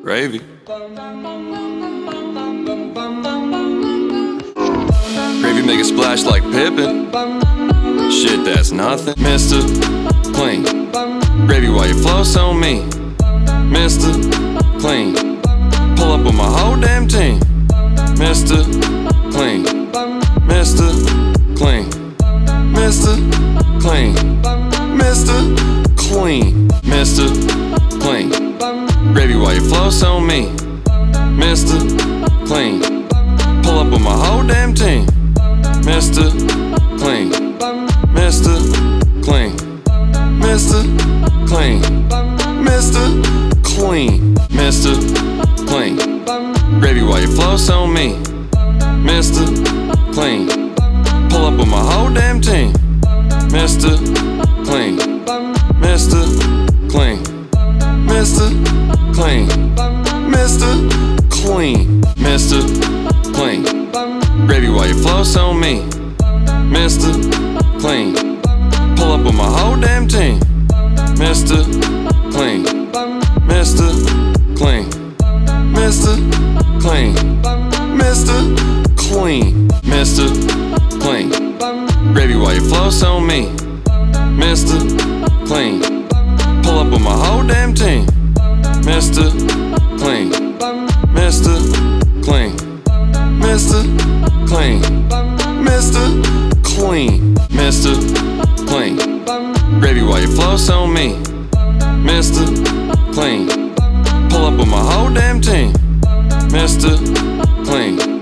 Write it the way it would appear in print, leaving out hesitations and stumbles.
Gravy. Gravy make a splash like Pippin. Shit, that's nothing. Mr. Clean. Gravy, why you flow so mean? Mr. Clean. Pull up with my whole damn team. Mr. Clean. Mr. Clean. Mr. Clean. Mr. Clean. Mr. Clean. Gravy, why you flow so mean? Mr. Clean. Pull up with my whole damn team. Mr. Clean. Mr. Clean. Mr. Clean. Mr. Clean. Mr. Clean. Gravy, why you flow so mean? Mr. Clean. Pull up with my whole damn team. Mr. Clean. Mr. Clean. Mr. Clean. Mr. Clean. Mr. Clean. Gravy, why you flow so mean? Mr. Clean. Pull up with my whole damn team. Mr. Clean. Mr. Clean. Mr. Clean. Mr. Clean. Mr. Clean. Gravy, why you flow so mean? Mr. Clean. Pull up with my whole damn team. Mr. Clean. Mr. Clean. Mr. Clean. Mr. Clean. Mr. Clean. Gravy, why you flow so mean? Mr. Clean. Pull up with my whole damn team. Mr. Clean.